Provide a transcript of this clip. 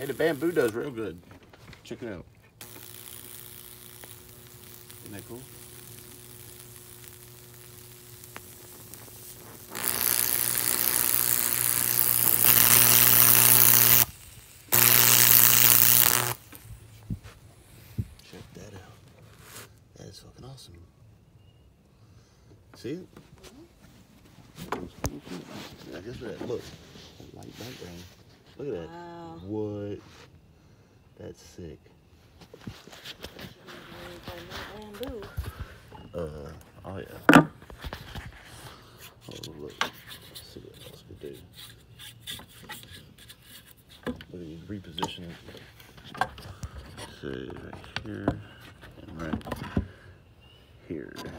Hey, the bamboo does real good. Check it out. Isn't that cool? Check that out. That is fucking awesome. See it? Yeah, guess what? Look, that light background. Look at that. Wow. What? That's sick. Bamboo. Oh yeah. Oh look. Let's see what else we do. Look at you reposition it. Say right here and right here.